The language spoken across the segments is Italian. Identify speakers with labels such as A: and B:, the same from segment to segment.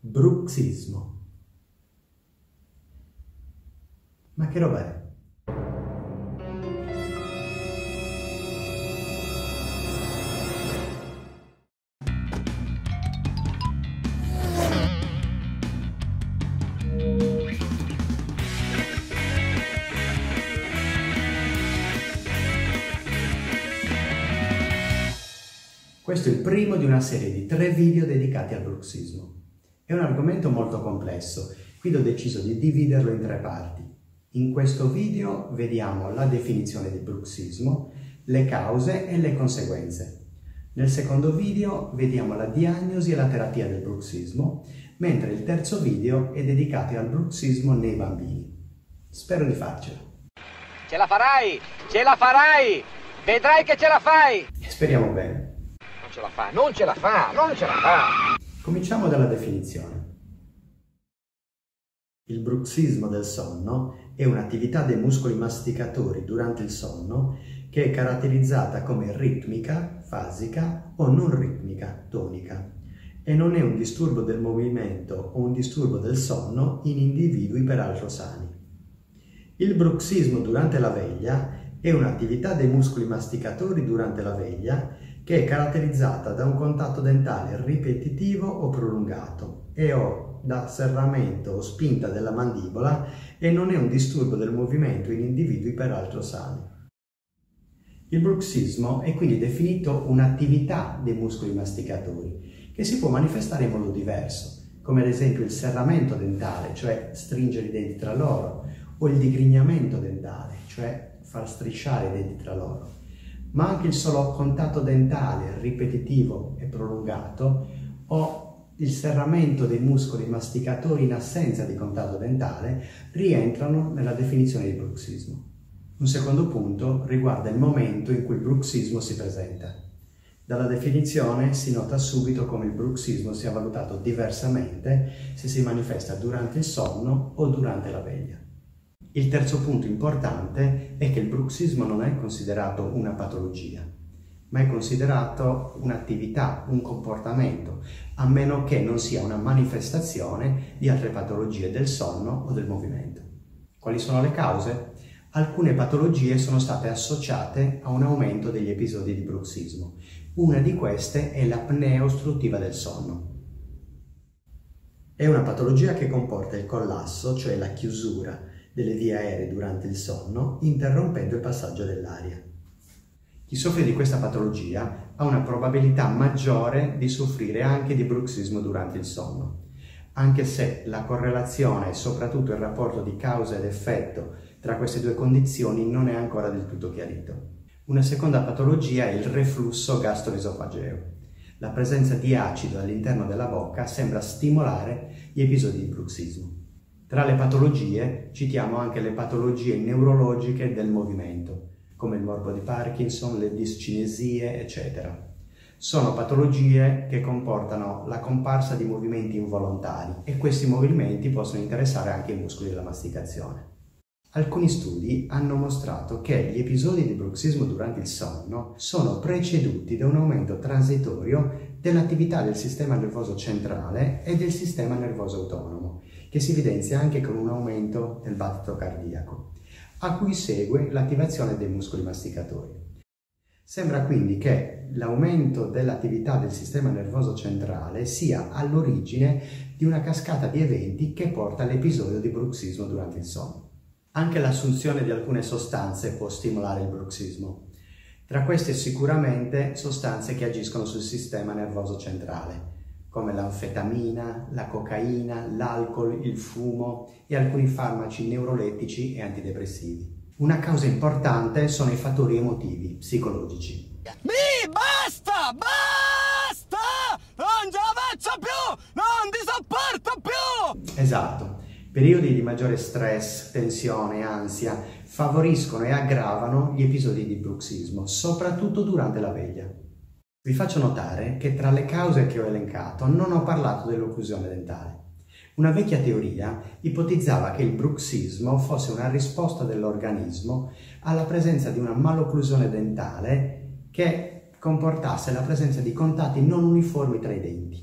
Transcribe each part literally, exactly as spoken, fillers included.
A: Bruxismo. Ma che roba è? Questo è il primo di una serie di tre video dedicati al bruxismo. È un argomento molto complesso, quindi ho deciso di dividerlo in tre parti. In questo video vediamo la definizione di bruxismo, le cause e le conseguenze. Nel secondo video vediamo la diagnosi e la terapia del bruxismo, mentre il terzo video è dedicato al bruxismo nei bambini. Spero di farcela.
B: Ce la farai! Ce la farai! Vedrai che ce la fai!
A: E speriamo bene.
B: Non ce la fa, non ce la fa, non ce la fa!
A: Cominciamo dalla definizione. Il bruxismo del sonno è un'attività dei muscoli masticatori durante il sonno che è caratterizzata come ritmica, fasica o non ritmica, tonica, e non è un disturbo del movimento o un disturbo del sonno in individui peraltro sani. Il bruxismo durante la veglia è un'attività dei muscoli masticatori durante la veglia che è caratterizzata da un contatto dentale ripetitivo o prolungato e o da serramento o spinta della mandibola e non è un disturbo del movimento in individui peraltro sani. Il bruxismo è quindi definito un'attività dei muscoli masticatori che si può manifestare in modo diverso, come ad esempio il serramento dentale, cioè stringere i denti tra loro, o il digrignamento dentale, cioè far strisciare i denti tra loro, ma anche il solo contatto dentale ripetitivo e prolungato o il serramento dei muscoli masticatori in assenza di contatto dentale rientrano nella definizione di bruxismo. Un secondo punto riguarda il momento in cui il bruxismo si presenta. Dalla definizione si nota subito come il bruxismo sia valutato diversamente se si manifesta durante il sonno o durante la veglia. Il terzo punto importante è che il bruxismo non è considerato una patologia, ma è considerato un'attività, un comportamento, a meno che non sia una manifestazione di altre patologie del sonno o del movimento. Quali sono le cause? Alcune patologie sono state associate a un aumento degli episodi di bruxismo. Una di queste è l'apnea ostruttiva del sonno. È una patologia che comporta il collasso, cioè la chiusura delle vie aeree durante il sonno, interrompendo il passaggio dell'aria. Chi soffre di questa patologia ha una probabilità maggiore di soffrire anche di bruxismo durante il sonno, anche se la correlazione e soprattutto il rapporto di causa ed effetto tra queste due condizioni non è ancora del tutto chiarito. Una seconda patologia è il reflusso gastroesofageo. La presenza di acido all'interno della bocca sembra stimolare gli episodi di bruxismo. Tra le patologie citiamo anche le patologie neurologiche del movimento, come il morbo di Parkinson, le discinesie, eccetera. Sono patologie che comportano la comparsa di movimenti involontari e questi movimenti possono interessare anche i muscoli della masticazione. Alcuni studi hanno mostrato che gli episodi di bruxismo durante il sonno sono preceduti da un aumento transitorio dell'attività del sistema nervoso centrale e del sistema nervoso autonomo, che si evidenzia anche con un aumento del battito cardiaco, a cui segue l'attivazione dei muscoli masticatori. Sembra quindi che l'aumento dell'attività del sistema nervoso centrale sia all'origine di una cascata di eventi che porta all'episodio di bruxismo durante il sonno. Anche l'assunzione di alcune sostanze può stimolare il bruxismo. Tra queste sicuramente sostanze che agiscono sul sistema nervoso centrale, come l'anfetamina, la cocaina, l'alcol, il fumo e alcuni farmaci neurolettici e antidepressivi. Una causa importante sono i fattori emotivi, psicologici.
C: Mi basta! Basta! Non ce la faccio più! Non ti sopporto più!
A: Esatto. Periodi di maggiore stress, tensione, ansia favoriscono e aggravano gli episodi di bruxismo, soprattutto durante la veglia. Vi faccio notare che tra le cause che ho elencato non ho parlato dell'occlusione dentale. Una vecchia teoria ipotizzava che il bruxismo fosse una risposta dell'organismo alla presenza di una malocclusione dentale che comportasse la presenza di contatti non uniformi tra i denti.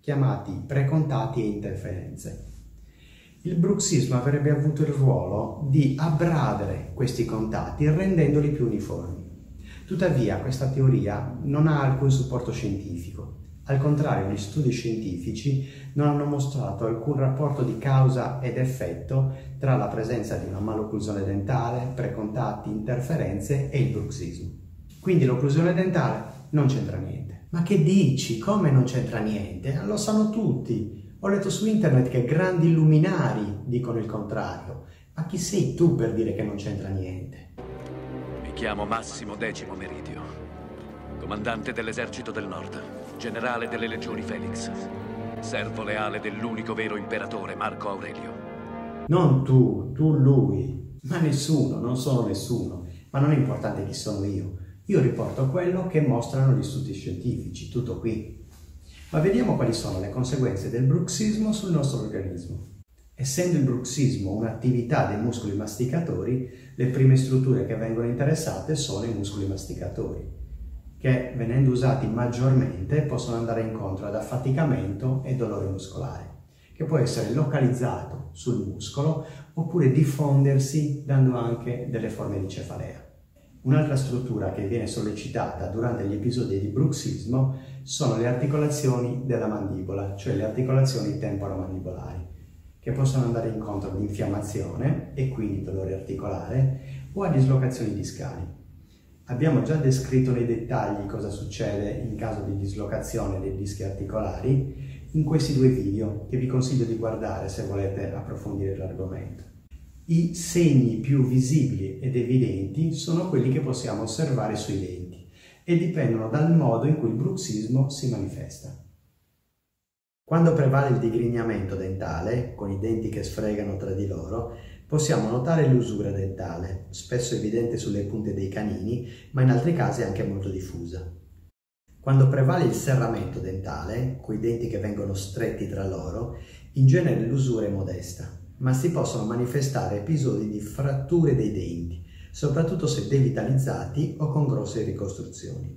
A: chiamati precontati e interferenze. Il bruxismo avrebbe avuto il ruolo di abbradere questi contatti rendendoli più uniformi. Tuttavia questa teoria non ha alcun supporto scientifico. Al contrario, gli studi scientifici non hanno mostrato alcun rapporto di causa ed effetto tra la presenza di una malocclusione dentale, precontatti, interferenze e il bruxismo. Quindi l'occlusione dentale non c'entra niente. Ma che dici? Come non c'entra niente? Lo sanno tutti. Ho letto su internet che grandi luminari dicono il contrario. Ma chi sei tu per dire che non c'entra niente?
D: Mi chiamo Massimo Decimo Meridio, comandante dell'esercito del Nord, generale delle legioni Felix, servo leale dell'unico vero imperatore Marco Aurelio.
A: Non tu, tu lui. Ma nessuno, non sono nessuno. Ma non è importante chi sono io. Io riporto quello che mostrano gli studi scientifici, tutto qui. Ma vediamo quali sono le conseguenze del bruxismo sul nostro organismo. Essendo il bruxismo un'attività dei muscoli masticatori, le prime strutture che vengono interessate sono i muscoli masticatori, che venendo usati maggiormente possono andare incontro ad affaticamento e dolore muscolare, che può essere localizzato sul muscolo oppure diffondersi dando anche delle forme di cefalea. Un'altra struttura che viene sollecitata durante gli episodi di bruxismo sono le articolazioni della mandibola, cioè le articolazioni temporomandibolari, che possono andare incontro ad infiammazione e quindi dolore articolare o a dislocazioni discali. Abbiamo già descritto nei dettagli cosa succede in caso di dislocazione dei dischi articolari in questi due video che vi consiglio di guardare se volete approfondire l'argomento. I segni più visibili ed evidenti sono quelli che possiamo osservare sui denti e dipendono dal modo in cui il bruxismo si manifesta. Quando prevale il digrignamento dentale, con i denti che sfregano tra di loro, possiamo notare l'usura dentale, spesso evidente sulle punte dei canini, ma in altri casi anche molto diffusa. Quando prevale il serramento dentale, con i denti che vengono stretti tra loro, in genere l'usura è modesta, ma si possono manifestare episodi di fratture dei denti, soprattutto se devitalizzati o con grosse ricostruzioni.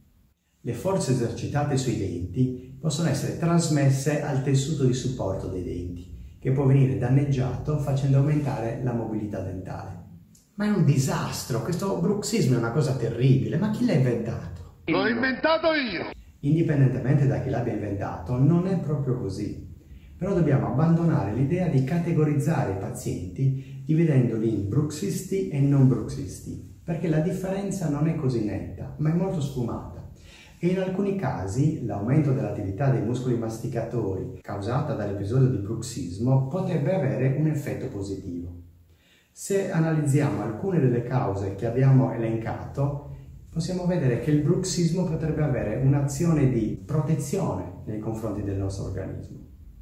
A: Le forze esercitate sui denti possono essere trasmesse al tessuto di supporto dei denti, che può venire danneggiato facendo aumentare la mobilità dentale. Ma è un disastro, questo bruxismo è una cosa terribile, ma chi l'ha inventato?
E: L'ho inventato io!
A: Indipendentemente da chi l'abbia inventato, non è proprio così. Però dobbiamo abbandonare l'idea di categorizzare i pazienti dividendoli in bruxisti e non bruxisti, perché la differenza non è così netta, ma è molto sfumata. E in alcuni casi l'aumento dell'attività dei muscoli masticatori causata dall'episodio di bruxismo potrebbe avere un effetto positivo. Se analizziamo alcune delle cause che abbiamo elencato, possiamo vedere che il bruxismo potrebbe avere un'azione di protezione nei confronti del nostro organismo.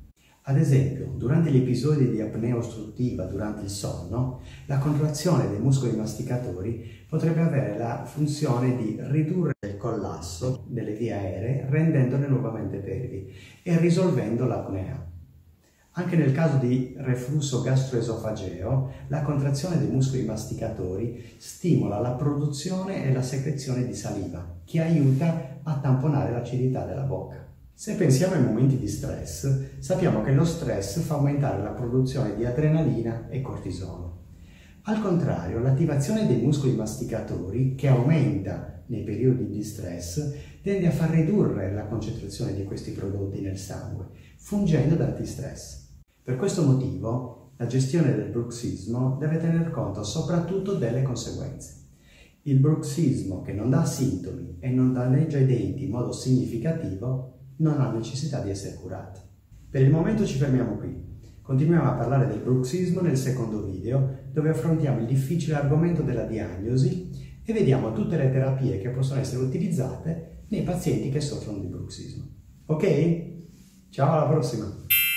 A: Ad esempio, durante gli episodi di apnea ostruttiva durante il sonno, la contrazione dei muscoli masticatori potrebbe avere la funzione di ridurre il collasso delle vie aeree rendendole nuovamente pervi e risolvendo l'apnea. Anche nel caso di reflusso gastroesofageo, la contrazione dei muscoli masticatori stimola la produzione e la secrezione di saliva, che aiuta a tamponare l'acidità della bocca. Se pensiamo ai momenti di stress, sappiamo che lo stress fa aumentare la produzione di adrenalina e cortisolo. Al contrario, l'attivazione dei muscoli masticatori, che aumenta nei periodi di stress, tende a far ridurre la concentrazione di questi prodotti nel sangue, fungendo da antistress. Per questo motivo, la gestione del bruxismo deve tener conto soprattutto delle conseguenze. Il bruxismo che non dà sintomi e non danneggia i denti in modo significativo non ha necessità di essere curati. Per il momento ci fermiamo qui. Continuiamo a parlare del bruxismo nel secondo video, dove affrontiamo il difficile argomento della diagnosi e vediamo tutte le terapie che possono essere utilizzate nei pazienti che soffrono di bruxismo. Ok? Ciao, alla prossima!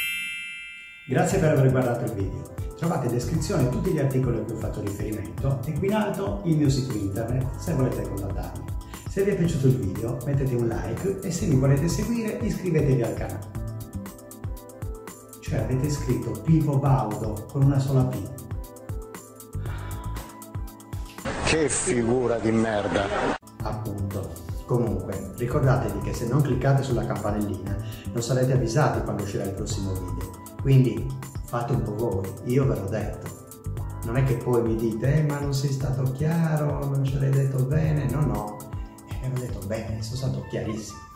A: Grazie per aver guardato il video. Trovate in descrizione tutti gli articoli a cui ho fatto riferimento e qui in alto il mio sito internet se volete contattarmi. Se vi è piaciuto il video mettete un like e se mi volete seguire iscrivetevi al canale. Cioè avete scritto Pipo Baudo con una sola P.
E: Che figura di merda!
A: Appunto. Comunque, ricordatevi che se non cliccate sulla campanellina non sarete avvisati quando uscirà il prossimo video. Quindi fate un po' voi, io ve l'ho detto. Non è che poi mi dite, eh, ma non sei stato chiaro, non ce l'hai detto bene. No, no, eh, ve l'ho detto bene, sono stato chiarissimo.